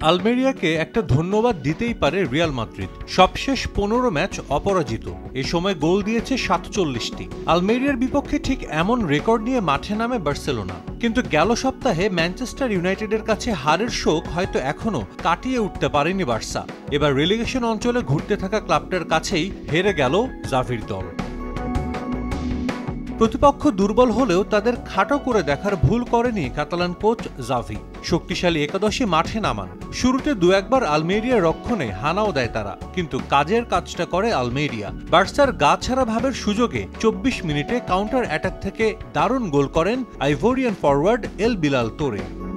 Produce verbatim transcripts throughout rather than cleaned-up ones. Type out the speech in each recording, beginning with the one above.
আলমেরিয়াকে একটা ধন্যবাদ দিতেই পারে রিয়াল মাদ্রিদ। সবশেষ পনেরো ম্যাচ অপরাজিত, এ সময় গোল দিয়েছে সাতচল্লিশটি। আলমেরিয়ার বিপক্ষে ঠিক এমন রেকর্ড নিয়ে মাঠে নামে বার্সেলোনা, কিন্তু গেল সপ্তাহে ম্যানচেস্টার ইউনাইটেডের কাছে হারের শোক হয়তো এখনো কাটিয়ে উঠতে পারেনি বার্সা। এবার রেলিগেশন অঞ্চলে ঘুরতে থাকা ক্লাবটার কাছেই হেরে গেল জাভির দল। প্রতিপক্ষ দুর্বল হলেও তাদের খাটো করে দেখার ভুল করেনি কাতালান কোচ জাভি। শক্তিশালী একাদশী মাঠে নামান। শুরুতে দু একবার আলমেরিয়ার রক্ষণে হানাও দেয় তারা, কিন্তু কাজের কাজটা করে আলমেরিয়া। বার্সার গা ছাড়া ভাবের সুযোগে চব্বিশ মিনিটে কাউন্টার অ্যাটাক থেকে দারুণ গোল করেন আইভোরিয়ান ফরওয়ার্ড এল বিলাল তোরে।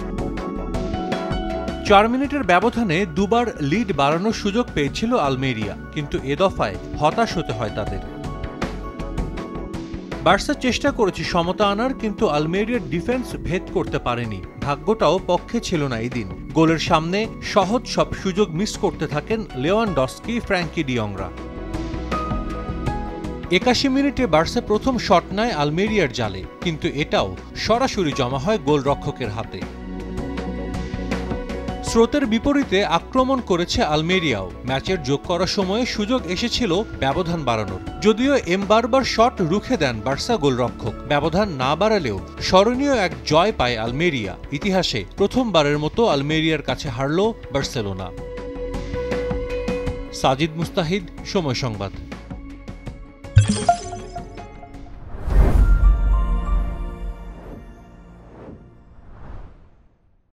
চার মিনিটের ব্যবধানে দুবার লিড বাড়ানোর সুযোগ পেয়েছিল আলমেরিয়া, কিন্তু এ দফায় হতাশ হতে হয় তাদের। বার্সা চেষ্টা করেছে সমতা আনার, কিন্তু আলমেরিয়ার ডিফেন্স ভেদ করতে পারেনি। ভাগ্যটাও পক্ষে ছিল না এদিন। গোলের সামনে সহজ সব সুযোগ মিস করতে থাকেন লেওয়ানডস্কি, ফ্র্যাঙ্কি ডিয়ংরা। একাশি মিনিটে বার্সা প্রথম শট নেয় আলমেরিয়ার জালে, কিন্তু এটাও সরাসরি জমা হয় গোলরক্ষকের হাতে। স্রোতের বিপরীতে আক্রমণ করেছে আলমেরিয়াও। ম্যাচের যোগ করার সময়ে সুযোগ এসেছিল ব্যবধান বাড়ানোর, যদিও এমবারবার শট রুখে দেন বার্সা গোলরক্ষক। ব্যবধান না বাড়ালেও স্মরণীয় এক জয় পায় আলমেরিয়া। ইতিহাসে প্রথমবারের মতো আলমেরিয়ার কাছে হারল বার্সেলোনা। সাজিদ মুস্তাহিদ, সময় সংবাদ।